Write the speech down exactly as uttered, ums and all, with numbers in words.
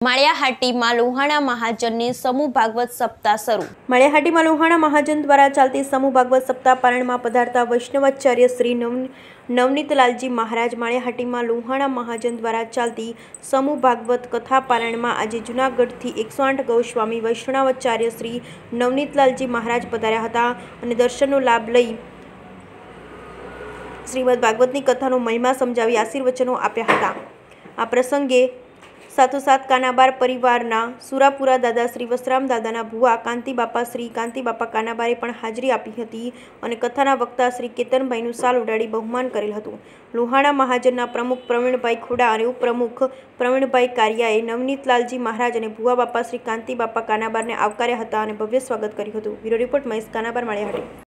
માળિયાહાટીમાં લોહાણા મહાજનની સમૂહ ભાગવત સપ્તાહ શરૂ। માળિયાહાટીમાં લોહાણા મહાજન દ્વારા ચાલતી સમૂહ ભાગવત સપ્તાહ પારણમાં પધારતા વૈષ્ણવાચાર્ય શ્રી નવ નવનીતલાલજી મહારાજ। માળિયાહાટીમાં લોહાણા મહાજન દ્વારા ચાલતી સમૂહ ભાગવત કથા પારણમાં આજે જૂનાગઢથી એકસો આઠ ગૌસ્વામી વૈષ્ણવાચાર્ય શ્રી નવનીતલાલજી મહારાજ પધાર્યા હતા અને દર્શનનો લાભ લઈ શ્રીમદ ભાગવતની કથાનો મહિમા સમજાવી આશીર્વચનો આપ્યા હતા। આ પ્રસંગે સાથોસાથ કાનાબાર પરિવારના સુરાપુરા દાદા શ્રી વસરામ દાદાના ભુવા કાંતિબાપા શ્રી કાંતિબાપા કાનાબારે પણ હાજરી આપી હતી અને કથાના વક્તા શ્રી કેતનભાઈનું શાલ ઉડાડી બહુમાન કરેલ હતું। લોહાણા મહાજનના પ્રમુખ પ્રવીણભાઈ ખોડા અને ઉપપ્રમુખ પ્રવીણભાઈ કારિયાએ નવનીતલાલજી મહારાજ અને ભુવા બાપા શ્રી કાંતિબાપા કાનાબારને આવકાર્યા હતા અને ભવ્ય સ્વાગત કર્યું હતું। Bureau report Mahesh Kanabar, માળિયાહાટી।